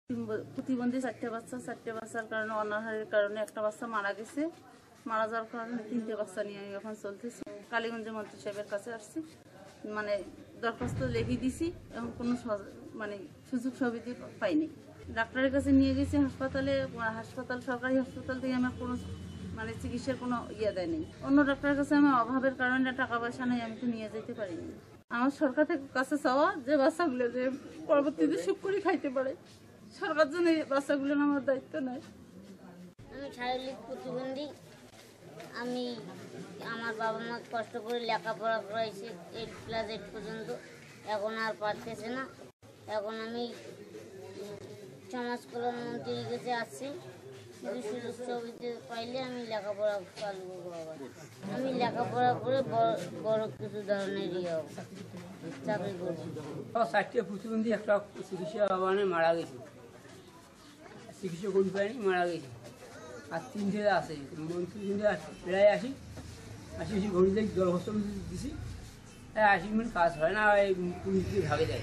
প্রতিবন্ধী 4টে বাচ্চার কারণে অনাহারের কারণে একটা বাচ্চা মারা গেছে। মারা যাওয়ার কারণে 3টে বাচ্চা নিয়ে আমি এখন চলতেছি। কালীগঞ্জে মন্ত্রী সাহেবের কাছে আসছি, মানে দরখাস্ত লিখে দিছি, এখন কোনো মানে সুযোগ সুবিধা পাইনি। ডাক্তারের কাছে নিয়ে গেছি হাসপাতাল সরকারি হাসপাতাল থেকে আমার কোনো মানে চিকিৎসার কোনো দেয়নি। অন্য ডাক্তারের কাছে আমার অভাবের কারণে টাকা পয়সা নেই, আমি তো নিয়ে যেতে পারিনি। আমার সরকার থেকে কাছে চাওয়া যে বাচ্চাগুলো যে পরবর্তীতে সুখ করে খাইতে পারে, সরকার জন্য এই বাচ্চাগুলো আমার দায়িত্ব নেয়। আমি শারীরিক প্রতিবন্ধী। আমি আমার বাবা মা কষ্ট করে লেখাপড়া করাইছি 8 ক্লাস 8 পর্যন্ত, এখন আর পারতেছে না। এখন আমি সমাজ কল্যাণ মন্ত্রীর কাছে আসছি, যদি সুযোগ সুবিধা পাইলে আমি লেখাপড়া চালু করবো। আমি লেখাপড়া করে বড় কিছু ধরনের চাকরি করবো। 4টে প্রতিবন্ধী একটা চিকিৎসা মানে মারা গেছে, চিকিৎসা করতে পারেনি, মারা গেছে। আর 3টে আছে মন্ত্রী প্রায় আসি ঘড়ি দিয়ে দরখাস্ত দিছি, 80 মিনিট কাজ হয় না, পুলিশকে ভাগে যায়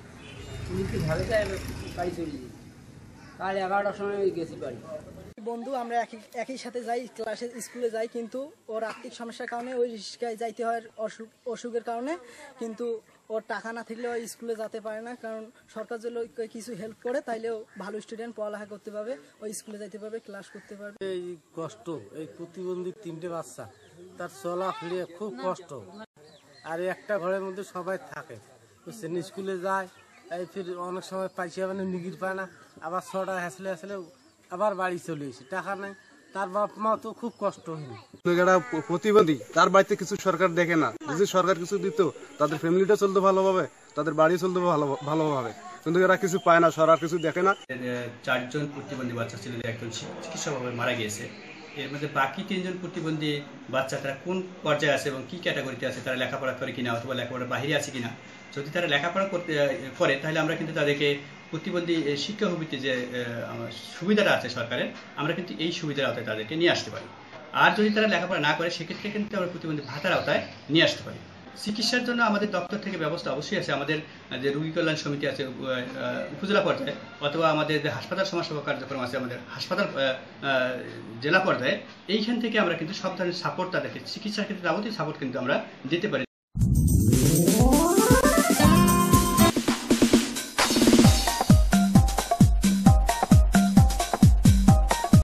বাড়ি চলে যাই। কাল 11টার সময় গেছি বাড়ি। বন্ধু আমরা একই সাথে যাই, স্কুলে যাই, কিন্তু ওর আর্থিক সমস্যার কারণে ওই রিক্সায় যাইতে হয় অসুখের কারণে, কিন্তু ওর টাকা না থাকলে ওই স্কুলে যেতে পারে না। কারণ সরকার যদি কিছু হেল্প করে তাইলেও ভালো স্টুডেন্ট পড়ালেখা করতে পারবে, ওই স্কুলে যাইতে পারবে, ক্লাস করতে পারবে। এই কষ্ট, এই প্রতিবন্ধী 3টে বাচ্চা, তার চলাফেরা খুব কষ্ট। আর একটা ঘরের মধ্যে সবাই থাকে, স্কুলে যায়, এই ফির অনেক সময় পয়সা মানে নিগির পায় না, আবার 6টা হাসলে আবার বাড়ি চলে এসে টাকা নেই। তার বাপ মা তো খুব কষ্ট হয়নি। প্রতিবন্ধী তার বাড়িতে কিছু সরকার দেখে না, যদি সরকার কিছু দিত তাদের ফ্যামিলিটা চলতে ভালোভাবে, তাদের বাড়ি চলতে ভালোভাবে, কিন্তু এরা কিছু পায় না, সরকার কিছু দেখে না। 4জন প্রতিবন্ধী বাচ্চা ছিল, একজন চিকিৎসকভাবে মারা গিয়েছে। এর মধ্যে বাকি 3জন প্রতিবন্ধী বাচ্চা তারা কোন পর্যায়ে আছে এবং কি ক্যাটাগরিতে আছে, তারা লেখাপড়া করে কিনা অথবা লেখাপড়ার বাইরে আছে কিনা। যদি তারা লেখাপড়া করে তাহলে আমরা কিন্তু তাদেরকে প্রতিবন্ধী শিক্ষাভিত্তিক যে সুবিধাটা আছে সরকারের, আমরা কিন্তু এই সুবিধার আওতায় তাদেরকে নিয়ে আসতে পারি। আর যদি তারা লেখাপড়া না করে সেক্ষেত্রে কিন্তু আমরা প্রতিবন্ধী ভাতার আওতায় নিয়ে আসতে পারি। চিকিৎসার জন্য আমাদের দপ্তর থেকে ব্যবস্থা অবশ্যই আছে। আমাদের যে রোগী কল্যাণ সমিতি আছে উপজেলা পর্যায়ে, অথবা আমাদের যে হাসপাতাল সমাজসেবা কার্যক্রম আছে আমাদের হাসপাতাল জেলা পর্যায়ে, এইখান থেকে আমরা কিন্তু সব ধরনের সাপোর্ট তাদেরকে চিকিৎসার ক্ষেত্রে যাবতীয় সাপোর্ট কিন্তু আমরা দিতে পারি।